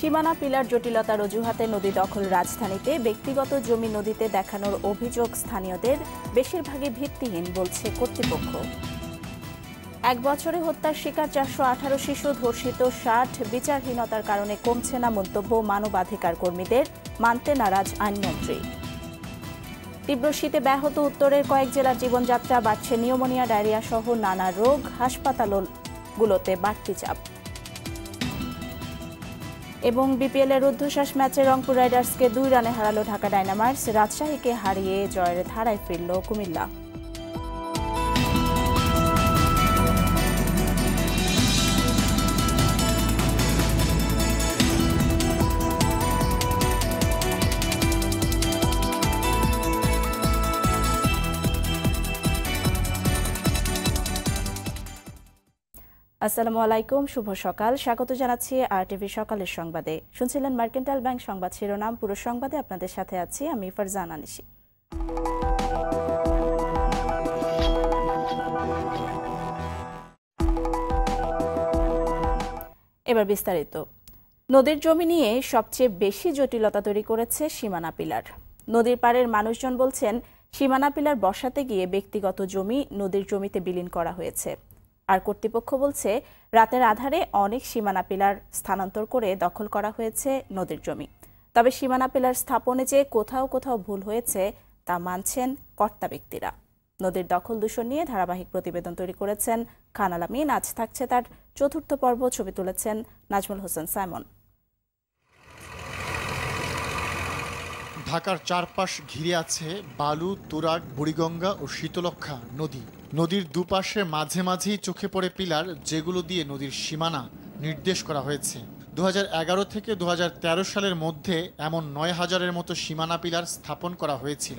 সীমানা পিলার জটিলতার অজুহাতে নদী দখল রাজধানীতে ব্যক্তিগত জমি নদীতে দেখানোর অভিযোগ স্থানীয়দের বেশিরভাগই ভিত্তিহীন বলছে কর্তৃপক্ষ। এক বছরে হত্যার শিকার 418 শিশু, ধর্ষিত 60, বিচারহীনতার কারণে কমছে না মন্তব্য মানবাধিকার কর্মীদের, মানতে নারাজ আইনমন্ত্রী। তীব্র শীতে ব্যাহত উত্তরের কয়েক জেলার জীবনযাত্রা, বাড়ছে নিউমোনিয়া, ডায়রিয়া সহ নানা রোগ, হাসপাতালগুলোতে বাড়তি চাপ। এবং বিপিএলের রুদ্ধশ্বাস ম্যাচে রংপুর রাইডার্সকে 2 রানে হারালো ঢাকা ডায়নামাইটস, রাজশাহীকে হারিয়ে জয়ের ধারায় ফিরল কুমিল্লা। আসসালামু আলাইকুম, শুভ সকাল। স্বাগত জানাচ্ছি RTV সকালের সংবাদে। শুনছিলেন মার্কেন্টাইল ব্যাংক সংবাদ শিরোনাম। পুরো সংবাদে আপনাদের সাথে আছি আমি ফারজানা নিশি। এবার বিস্তারিত। নদীর জমি নিয়ে সবচেয়ে বেশি জটিলতা তৈরি করেছে সীমানা পিলার। নদীর পাড়ের মানুষজন বলছেন, সীমানা পিলার বসাতে গিয়ে ব্যক্তিগত জমি নদীর জমিতে বিলীন করা হয়েছে। আর কর্তৃপক্ষ বলছে, রাতের আধারে অনেক সীমানা পিলার স্থানান্তর করে দখল করা হয়েছে নদীর জমি। তবে সীমানা পিলার স্থাপনে যে কোথাও কোথাও ভুল হয়েছে তা মানছেন কর্তা ব্যক্তিরা। নদীর দখল দূষণ নিয়ে ধারাবাহিক প্রতিবেদন তৈরি করেছেন খান আলামিন। আজ থাকছে তার 4র্থ পর্ব। ছবি তুলেছেন নাজমুল হোসেন সাইমন। ঢাকার চারপাশ ঘিরে আছে বালু, তুরাগ, বুড়িগঙ্গা ও শীতলক্ষা নদী। নদীর দুপাশে মাঝে মাঝেই চোখে পড়ে পিলার, যেগুলো দিয়ে নদীর সীমানা নির্দেশ করা হয়েছে। 2011 থেকে 2013 সালের মধ্যে এমন 9000-এর মতো সীমানা পিলার স্থাপন করা হয়েছিল।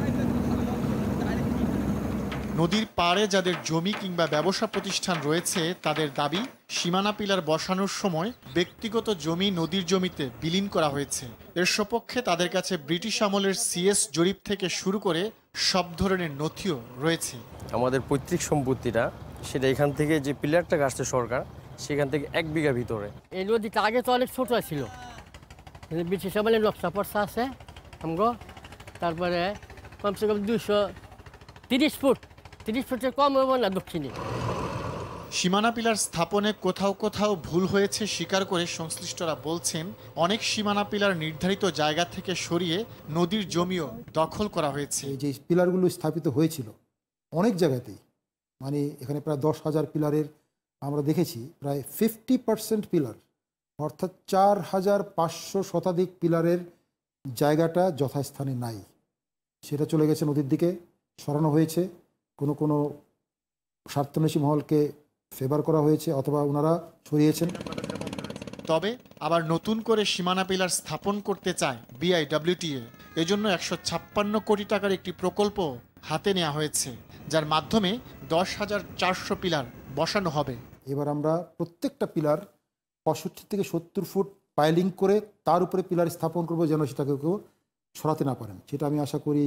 নদীর পাড়ে যাদের জমি কিংবা ব্যবসা প্রতিষ্ঠান রয়েছে তাদের দাবি, সীমানা পিলার বসানোর সময় ব্যক্তিগত জমি নদীর জমিতে বিলীন করা হয়েছে। এর সপক্ষে তাদের কাছে ব্রিটিশ আমলের CS জরিপ থেকে শুরু করে সব ধরনের নথিও রয়েছে। আমাদের পৈতৃক সম্পত্তিটা, সেটা এখান থেকে যে পিলারটা গাছছে সরকার, সেখান থেকে 1 বিঘা ভিতরে। এই নদীটা আগে তো অনেক ছোট ছিল, ব্রিটিশ আমলের নকশা পড়সা আছে আমগো। তারপরে কমসে কম 230 ফুটের কম হবো না দক্ষিণে। সীমানা পিলার স্থাপনে কোথাও কোথাও ভুল হয়েছে স্বীকার করে সংশ্লিষ্টরা বলছেন, অনেক সীমানা পিলার নির্ধারিত জায়গা থেকে সরিয়ে নদীর জমিও দখল করা হয়েছে। এই যে পিলারগুলো স্থাপিত হয়েছিল অনেক জায়গাতেই, মানে এখানে প্রায় 10,000 পিলারের আমরা দেখেছি প্রায় 50% পিলার, অর্থাৎ 4500 শতাধিক পিলারের জায়গাটা যথাস্থানে নাই। সেটা চলে গেছে নদীর দিকে, সরানো হয়েছে। কোনো স্বার্থন্বেষী মহলকে ফেভার করা হয়েছে অথবা ওনারা সরিয়েছেন। তবে আবার নতুন করে সীমানা পিলার স্থাপন করতে চায় BIWTA। এজন্য 156 কোটি টাকার একটি প্রকল্প হাতে নেওয়া হয়েছে, যার মাধ্যমে 10,400 পিলার বসানো হবে। এবার আমরা প্রত্যেকটা পিলার 65 থেকে 70 ফুট পাইলিং করে তার উপরে পিলার স্থাপন করবো, যেন সেটাকে কেউ সরাতে না পারেন। সেটা আমি আশা করি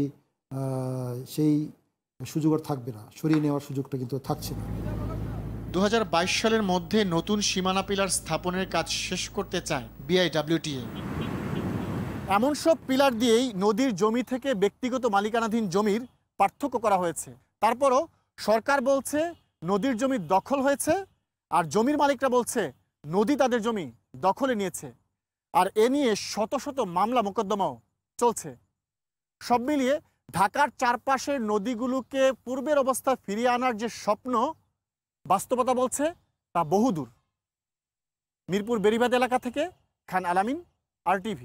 সেই সুযোগ আর থাকবে না, সরিয়ে নেওয়ার সুযোগটা কিন্তু থাকছে না। 2022 সালের মধ্যে নতুন সীমানা পিলার স্থাপনের কাজ শেষ করতে চায় BIWTA। এমন সব পিলার দিয়েই নদীর জমি থেকে ব্যক্তিগত মালিকানাধীন জমির পার্থক্য করা হয়েছে। তারপরও সরকার বলছে নদীর জমি দখল হয়েছে, আর জমির মালিকরা বলছে নদী তাদের জমি দখলে নিয়েছে। আর এ নিয়ে শত শত মামলা মোকদ্দমাও চলছে। সব মিলিয়ে ঢাকার চারপাশের নদীগুলোকে পূর্বের অবস্থা ফিরিয়ে আনার যে স্বপ্ন, বাস্তবতা বলছে তা বহুদূর। মিরপুর বেড়িবাঁধ এলাকা থেকে খান আলামিন, RTV।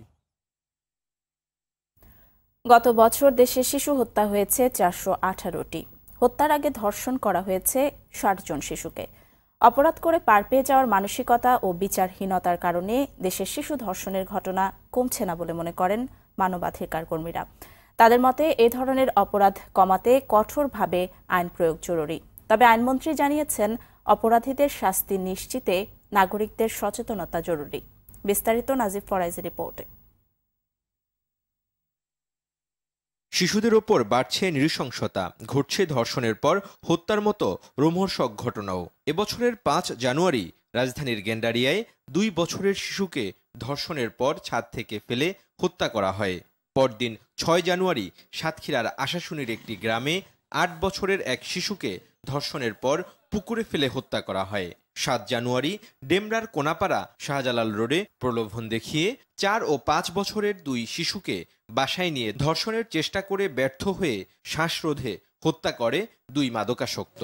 গত বছর দেশে শিশু হত্যা হয়েছে 418টি। হত্যার আগে ধর্ষণ করা হয়েছে 60 জন শিশুকে। অপরাধ করে পার পেয়ে যাওয়ার মানসিকতা ও বিচারহীনতার কারণে দেশের শিশু ধর্ষণের ঘটনা কমছে না বলে মনে করেন মানবাধিকার কর্মীরা। তাদের মতে এ ধরনের অপরাধ কমাতে কঠোরভাবে আইন প্রয়োগ জরুরি। তবে আইনমন্ত্রী জানিয়েছেন, অপরাধীদের শাস্তি নিশ্চিতে নাগরিকদের সচেতনতা জরুরি। বিস্তারিত নাজিব ফরাইজের রিপোর্টে। শিশুদের ওপর বাড়ছে নৃশংসতা, ঘটছে ধর্ষণের পর হত্যার মতো রোমহর্ষক ঘটনাও। এবছরের 5 জানুয়ারি রাজধানীর গেন্ডারিয়ায় 2 বছরের শিশুকে ধর্ষণের পর ছাদ থেকে ফেলে হত্যা করা হয়। পরদিন 6 জানুয়ারি সাতক্ষীরার আশাশুনির একটি গ্রামে 8 বছরের এক শিশুকে ধর্ষণের পর পুকুরে ফেলে হত্যা করা হয়। 7 জানুয়ারি ডেমরার কোনাপাড়া শাহজালাল রোডে প্রলোভন দেখিয়ে 4 ও 5 বছরের 2 শিশুকে বাসায় নিয়ে ধর্ষণের চেষ্টা করে ব্যর্থ হয়ে শ্বাসরোধে হত্যা করে 2 মাদকাসক্ত।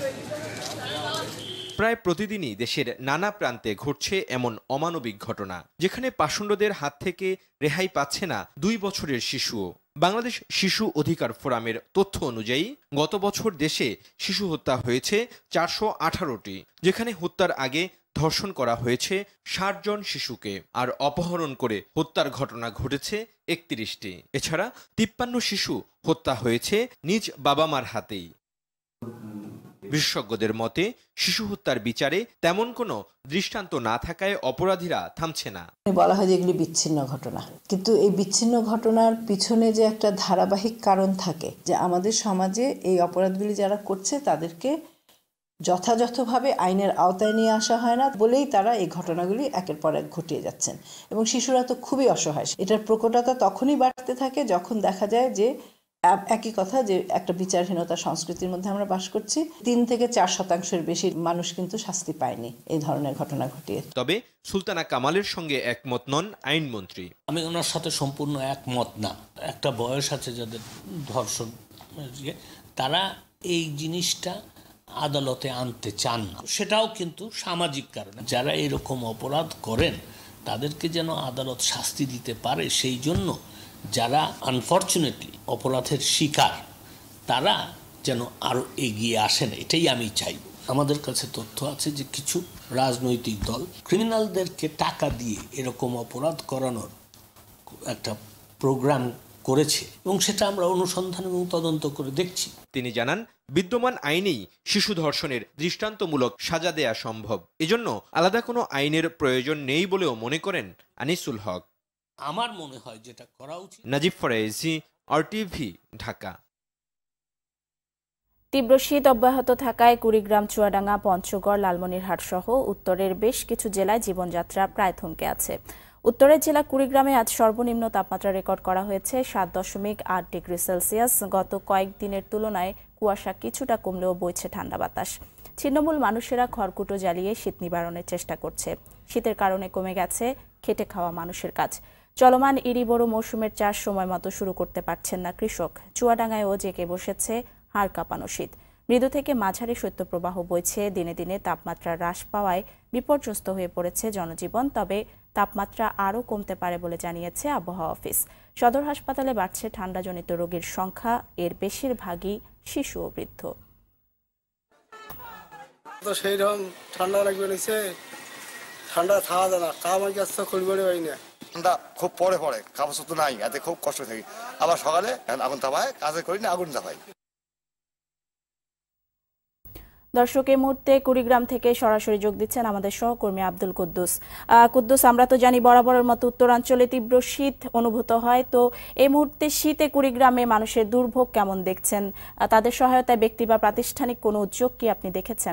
প্রায় প্রতিদিনই দেশের নানা প্রান্তে ঘটছে এমন অমানবিক ঘটনা, যেখানে পাষণ্ডদের হাত থেকে রেহাই পাচ্ছে না 2 বছরের শিশুও। বাংলাদেশ শিশু অধিকার ফোরামের তথ্য অনুযায়ী গত বছর দেশে শিশু হত্যা হয়েছে 418টি, যেখানে হত্যার আগে ধর্ষণ করা হয়েছে 60 জন শিশুকে, আর অপহরণ করে হত্যার ঘটনা ঘটেছে 31টি। এছাড়া 53 শিশু হত্যা হয়েছে নিজ বাবা মার হাতেই। বিশেষজ্ঞদের মতে শিশু হত্যার বিচারে তেমন কোনো দৃষ্টান্ত না থাকায় অপরাধীরা থামছে না। বলা হয় যে এগুলি বিচ্ছিন্ন ঘটনা, কিন্তু এই বিচ্ছিন্ন ঘটনার পিছনে যে একটা ধারাবাহিক কারণ থাকে, যে আমাদের সমাজে এই অপরাধগুলি যারা করছে তাদেরকে যথাযথভাবে আইনের আওতায় নিয়ে আসা হয় না বলেই তারা এই ঘটনাগুলি একের পর এক ঘটিয়ে যাচ্ছেন। এবং শিশুরা তো খুবই অসহায়। এটার প্রকটতা তখনই বাড়তে থাকে যখন দেখা যায় যে একই কথা, যে একটা বিচারহীনতা সংস্কৃতির মধ্যে আমরা বাস করছি। 3 থেকে 4% বেশি মানুষ কিন্তু শাস্তি পায়নি এই ধরনের ঘটনা ঘটিয়ে। তবে সুলতানা কামালের সঙ্গে একমত নন আইনমন্ত্রী। আমি ওনার সাথে সম্পূর্ণ একমত না। একটা বয়স আছে যাদের ধর্ষণ, তারা এই জিনিসটা আদালতে আনতে চান না। সেটাও কিন্তু সামাজিক কারণে যারা এরকম অপরাধ করেন তাদেরকে যেন আদালত শাস্তি দিতে পারে, সেই জন্য যারা আনফরচুনেটলি অপরাধের শিকার তারা যেন আরও এগিয়ে আসেন, এটাই আমি চাই। আমাদের কাছে তথ্য আছে যে কিছু রাজনৈতিক দল ক্রিমিনালদেরকে টাকা দিয়ে এরকম অপরাধ করানোর একটা প্রোগ্রাম করেছে এবং সেটা আমরা অনুসন্ধান এবং তদন্ত করে দেখছি। তিনি জানান, বিদ্যমান আইনেই শিশু ধর্ষণের দৃষ্টান্তমূলক সাজা দেয়া সম্ভব, এজন্য আলাদা কোনো আইনের প্রয়োজন নেই বলেও মনে করেন আনিসুল হক। আমার মনে হয় যেটা করা উচিত। নাজিব ফরাইজি, RTV, ঢাকা। তীব্র শীত অব্যাহত থাকায় কুড়িগ্রাম, চুয়াডাঙ্গা, পঞ্চগড়, লালমনিরহাট সহ উত্তরের বেশ কিছু জেলায় জীবনযাত্রা প্রায় থমকে আছে। উত্তরের জেলা কুড়িগ্রামে আজ সর্বনিম্ন তাপমাত্রা রেকর্ড করা হয়েছে 7.8 ডিগ্রি সেলসিয়াস। গত কয়েকদিনের তুলনায় কুয়াশা কিছুটা কমলেও বইছে ঠান্ডা বাতাস। ছিন্নমূল মানুষেরা খড়কুটো জ্বালিয়ে শীত নিবারণের চেষ্টা করছে। শীতের কারণে কমে গেছে খেটে খাওয়া মানুষের কাজ। চলমান ইরি বোরো মৌসুমের চাষ সময় মতো শুরু করতে পারছেন না কৃষক। চুয়াডাঙ্গায়ও জেঁকে বসেছে হাড় কাঁপানো শীত। মৃদু থেকে মাঝারি শৈত্যপ্রবাহ বইছে। দিনে দিনে তাপমাত্রা হ্রাস পাওয়ায় বিপর্যস্ত হয়ে পড়েছে জনজীবন। তবে তাপমাত্রা আরও কমতে পারে বলে জানিয়েছে আবহাওয়া অফিস। সদর হাসপাতালে বাড়ছে ঠান্ডাজনিত রোগীর সংখ্যা, এর বেশিরভাগই শিশু ও বৃদ্ধ। তো সেই রকম ঠান্ডা লাগবে নিচে, ঠান্ডা খাওয়া যায় না, কামাই কাজ তো খুলবে না। ঠান্ডা খুব পরে খাবার তো নাই, এতে খুব কষ্ট থাকি। আবার সকালে আগুন তাপায়, কাজে করি না, আগুন তাপাই। দর্শক, এই মুহূর্তে কুড়িগ্রাম থেকে সরাসরি যোগ দিচ্ছেন আমাদের সহকর্মী আব্দুল কুদ্দুস। কুদ্দুস, আমরা তো জানি বরাবরের মতো উত্তরাঞ্চলে তীব্র শীত অনুভূত হয়, তো এই মুহূর্তে শীতে কুড়িগ্রামে মানুষের দুর্ভোগ কেমন দেখছেন? তাদের সহায়তায় ব্যক্তি বা প্রাতিষ্ঠানিক কোনো উদ্যোগ কি আপনি দেখেছেন?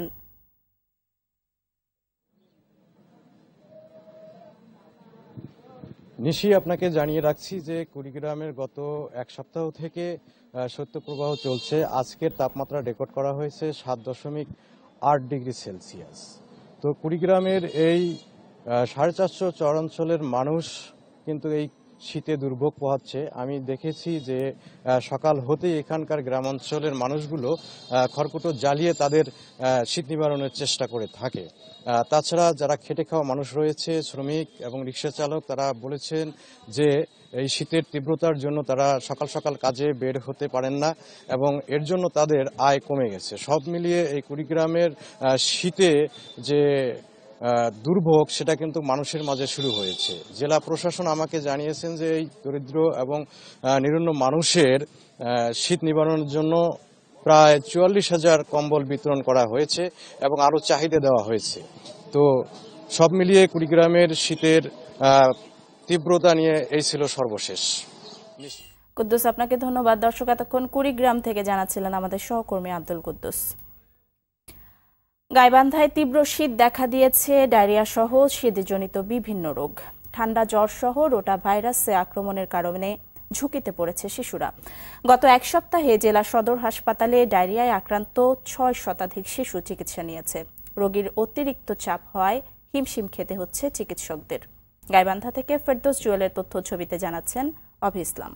নিশি, আপনাকে জানিয়ে রাখছি যে কুড়িগ্রামের গত এক সপ্তাহ থেকে শৈত্যপ্রবাহ চলছে। আজকের তাপমাত্রা রেকর্ড করা হয়েছে 7.8 ডিগ্রি সেলসিয়াস। তো কুড়িগ্রামের এই 450 চরাঞ্চলের মানুষ কিন্তু এই শীতে দুর্ভোগ পোহাচ্ছে। আমি দেখেছি যে সকাল হতেই এখানকার গ্রামাঞ্চলের মানুষগুলো খড়কুটো জ্বালিয়ে তাদের শীত নিবারণের চেষ্টা করে থাকে। তাছাড়া যারা খেটে খাওয়া মানুষ রয়েছে, শ্রমিক এবং রিক্সা চালক, তারা বলেছেন যে এই শীতের তীব্রতার জন্য তারা সকাল সকাল কাজে বের হতে পারেন না এবং এর জন্য তাদের আয় কমে গেছে। সব মিলিয়ে এই কুড়িগ্রামের শীতে যে দুর্ভোগ, সেটা কিন্তু মানুষের মাঝে শুরু হয়েছে। জেলা প্রশাসন আমাকে জানিয়েছেন যে এই দরিদ্র এবং নিরন্ন মানুষের শীত নিবারণের জন্য প্রায় 44,000 কম্বল বিতরণ করা হয়েছে এবং আরও চাহিদা দেওয়া হয়েছে। তো সব মিলিয়ে কুড়িগ্রামের শীতের তীব্রতা নিয়ে এই ছিল সর্বশেষ। কুদ্দুস, আপনাকে ধন্যবাদ। দর্শক, এতক্ষণ কুড়িগ্রাম থেকে জানাচ্ছিলেন আমাদের সহকর্মী আব্দুল কুদ্দুস। গাইবান্ধায় তীব্র শীত দেখা দিয়েছে, ডায়রিয়া সহ শীতজনিত বিভিন্ন রোগ। ঠান্ডা জ্বর সহ রোটা ভাইরাসে আক্রমণের কারণে ঝুঁকিতে পড়েছে শিশুরা। গত এক সপ্তাহে জেলা সদর হাসপাতালে ডায়রিয়ায় আক্রান্ত ৬ শতাধিক শিশু চিকিৎসা নিয়েছে। রোগীর অতিরিক্ত চাপ হওয়ায় হিমশিম খেতে হচ্ছে চিকিৎসকদের। গাইবান্ধা থেকে ফেরদৌস জুয়েলের তথ্য ছবিতে জানাচ্ছেন অভি ইসলাম।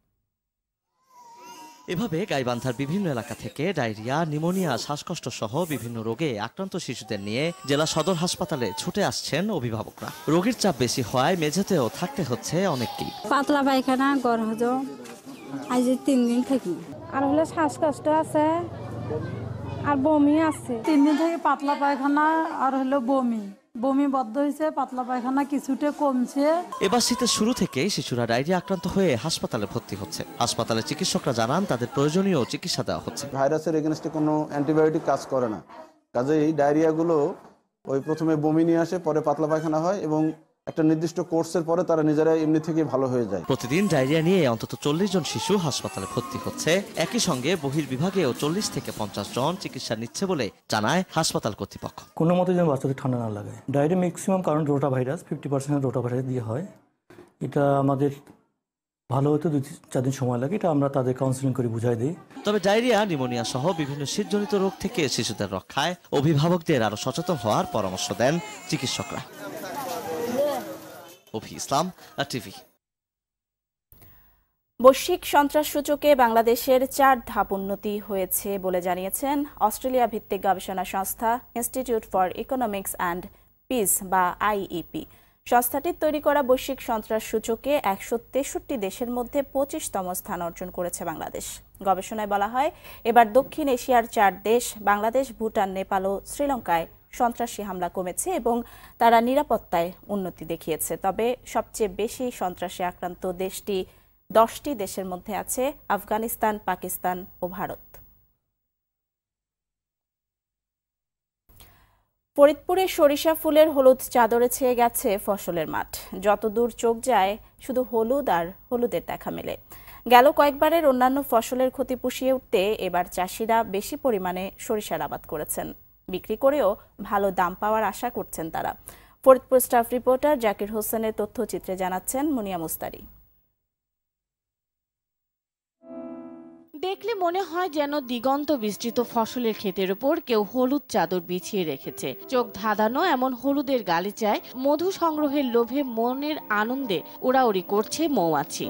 এভাবে গাইবান্ধার বিভিন্ন এলাকা থেকে ডায়রিয়া, নিউমোনিয়া, শ্বাসকষ্ট সহ বিভিন্ন রোগে আক্রান্ত শিশুদের নিয়ে জেলা সদর হাসপাতালে ছুটে আসছেন অভিভাবকরা। রোগীর চাপ বেশি হওয়ায় মেঝেতেও থাকতে হচ্ছে অনেককেই। পাতলা পায়খানা, গড় হজম, আজ 3 দিন থাকি। আর হলে শ্বাসকষ্ট আছে আর বমি আছে। 3 দিন থেকে পাতলা পায়খানা আর হলো বমি বদ্ধ হয়েছে, পাতলা পায়খানা কিছুটা কমছে। এবার শীতের শুরু থেকেই শিশুরা ডায়রিয়া আক্রান্ত হয়ে হাসপাতালে ভর্তি হচ্ছে। হাসপাতালে চিকিৎসকরা জানান তাদের প্রয়োজনীয় চিকিৎসা দেওয়া হচ্ছে। ভাইরাসের এগেনস্টে কোনো অ্যান্টিবায়োটিক কাজ করে না, কাজেই ডায়রিয়াগুলো ওই প্রথমে বমি নিয়ে আসে, পরে পাতলা পায়খানা হয় এবং একটা নির্দিষ্ট কোর্সের পরে তারা নিজেরাই এমনি থেকে ভালো হয়ে যায়। প্রতিদিন ডায়রিয়া নিয়ে অন্তত 40 জন শিশু হাসপাতালে ভর্তি হচ্ছে। একই সঙ্গে বহির্বিভাগেও 40 থেকে 50 জন চিকিৎসা নিচ্ছে বলে জানায় হাসপাতাল কর্তৃপক্ষ। কোনো মতে যেন বাচ্চাদের ঠান্ডা না লাগে। ডায়রিয়া ম্যাক্সিমাম কারণ রোটা ভাইরাস, 50% রোটা ভাইরাস দিয়ে হয়। এটা আমাদের ভালো হতে 2-4 দিন সময় লাগে, এটা আমরা তাদের কাউন্সিলিং করে বুঝাই দিই। তবে ডায়রিয়া, নিউমোনিয়া সহ বিভিন্ন শীতজনিত রোগ থেকে শিশুদের রক্ষায় অভিভাবকদের আরো সচেতন হওয়ার পরামর্শ দেন চিকিৎসকরা। অভি ইসলাম, টিভি। বৈশ্বিক সন্ত্রাস সূচকে বাংলাদেশের 4 ধাপ উন্নতি হয়েছে বলে জানিয়েছেন অস্ট্রেলিয়া ভিত্তিক গবেষণা সংস্থা institute for economics and peace বা আইইপি। সংস্থাটির তৈরি করা বৈশ্বিক সন্ত্রাস সূচকে 163 দেশের মধ্যে 25তম স্থান অর্জন করেছে বাংলাদেশ। গবেষণায় বলা হয়, এবার দক্ষিণ এশিয়ার 4 দেশ বাংলাদেশ, ভুটান, নেপাল ও শ্রীলঙ্কায় সন্ত্রাসী হামলা কমেছে এবং তারা নিরাপত্তায় উন্নতি দেখিয়েছে। তবে সবচেয়ে বেশি সন্ত্রাসে আক্রান্ত দেশটি 10টি দেশের মধ্যে আছে আফগানিস্তান, পাকিস্তান ও ভারত। ফরিদপুরে সরিষা ফুলের হলুদ চাদরে ছেয়ে গেছে ফসলের মাঠ। যতদূর চোখ যায় শুধু হলুদ আর হলুদের দেখা মেলে। গেল কয়েকবারের অন্যান্য ফসলের ক্ষতি পুষিয়ে উঠতে এবার চাষিরা বেশি পরিমাণে সরিষার আবাদ করেছেন। বিক্রি করেও ভালো দাম পাওয়ার আশা করছেন তারা। ফরিদপুর স্টাফ রিপোর্টার জাকির হোসেনের তথ্যচিত্রে জানাচ্ছেন মুনিয়া মুস্তারি। দেখলে মনে হয় যেন দিগন্ত বিস্তৃত ফসলের ক্ষেতের উপর কেউ হলুদ চাদর বিছিয়ে রেখেছে। চোখ ধাঁধানো এমন হলুদের গালিচায় মধু সংগ্রহের লোভে মনের আনন্দে উড়াউড়ি করছে মৌমাছি।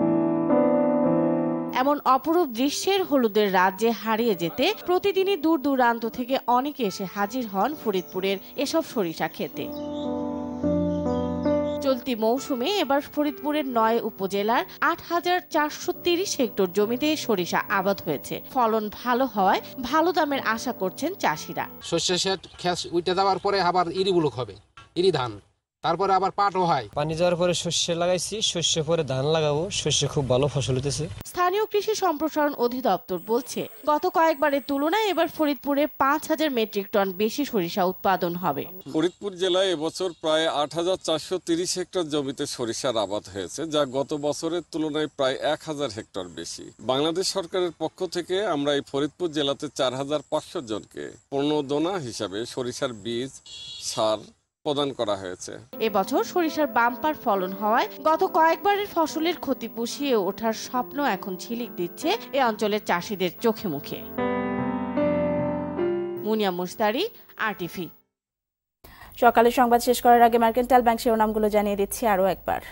এমন অপরূপ দৃশ্যের হলুদের রাজ্যে হারিয়ে যেতে প্রতিদিনই দূর দূরান্ত থেকে অনেকে এসে হাজির হন ফরিদপুরের এসব সরিষা ক্ষেতে। চলতি মৌসুমে এবার ফরিদপুরের 9 উপজেলার 8,430 হেক্টর জমিতে সরিষা আবাদ হয়েছে। ফলন ভালো হওয়ায় ভালো দামের আশা করছেন চাষিরা। শস্য ক্ষেত উঠে যাওয়ার পরে আবার ইরিবুলক হবে, ইরি ধান, তারপরে আবার পাটও হয়। পানি যাওয়ার পরে শস্য লাগাইছি, শস্য পরে ধান লাগাবো। শস্য খুব ভালো ফসল হতেছে। স্থানীয় কৃষি সম্প্রসারণ অধিদপ্তর বলছে, গত কয়েকবারের তুলনায় এবার ফরিদপুরে 5,000 মেট্রিক টন বেশি সরিষা উৎপাদন হবে। ফরিদপুর জেলায় এবছর প্রায় 8,430 হেক্টর জমিতে সরিষার আবাদ হয়েছে, যা গত বছরের তুলনায় প্রায় 1,000 হেক্টর বেশি। বাংলাদেশ সরকারের পক্ষ থেকে আমরা এই ফরিদপুর জেলাতে 4,500 জনকে প্রণোদনা হিসাবে সরিষার বীজ, সার প্রদান করা হয়েছে। এবছর সরিষার বাম্পার ফলন হওয়ায় গত কয়েকবারের ফসলের ক্ষতি পুষিয়ে ওঠার স্বপ্ন এখন ঝিলিক দিচ্ছে এ অঞ্চলের চাষিদের চোখে মুখে। মুনিয়া মুস্তারি, আরটিভি। সকালে সংবাদ শেষ করার আগে মার্কেন্টাইল ব্যাংক শিরোনামগুলো জানিয়ে দিচ্ছি আরও একবার।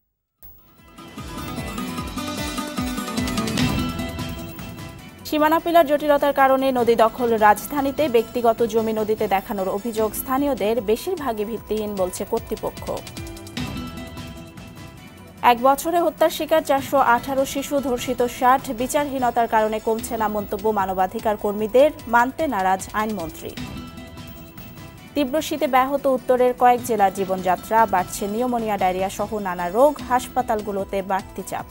সীমানা পিলার জটিলতার কারণে নদী দখল রাজধানীতে ব্যক্তিগত জমি নদীতে দেখানোর অভিযোগ স্থানীয়দের, বেশিরভাগই ভিত্তিহীন বলছে কর্তৃপক্ষ। 1 বছরে হত্যার শিকার 418 শিশু, ধর্ষিত 60, বিচারহীনতার কারণে কমছে না মন্তব্য মানবাধিকার কর্মীদের, মানতে নারাজ আইনমন্ত্রী। তীব্র শীতে ব্যাহত উত্তরের কয়েক জেলার জীবনযাত্রা, বাড়ছে নিউমোনিয়া, ডায়রিয়া সহ নানা রোগ, হাসপাতালগুলোতে বাড়তি চাপ।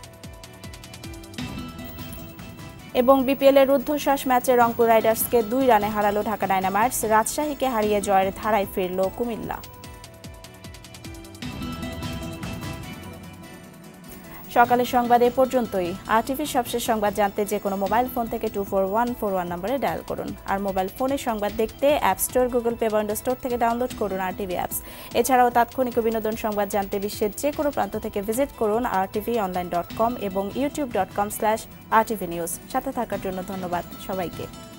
এবং বিপিএলের রুদ্ধশ্বাস ম্যাচে রংপুর রাইডার্সকে 2 রানে হারালো ঢাকা ডায়নামাইটস, রাজশাহীকে হারিয়ে জয়ের ধারায় ফিরল কুমিল্লা। সকালের সংবাদ এ পর্যন্তই। আরটিভির সবশেষ সংবাদ জানতে যে কোনো মোবাইল ফোন থেকে 24141 নম্বরে ডায়াল করুন। আর মোবাইল ফোনে সংবাদ দেখতে অ্যাপ স্টোর, গুগল প্লে বা উইন্ডোজ স্টোর থেকে ডাউনলোড করুন আরটিভি অ্যাপস। এছাড়াও তাৎক্ষণিক ও বিনোদন সংবাদ জানতে বিশ্বের যে কোনো প্রান্ত থেকে ভিজিট করুন rtvonline.com এবং youtube.com/rtvnews। সাথে থাকার জন্য ধন্যবাদ সবাইকে।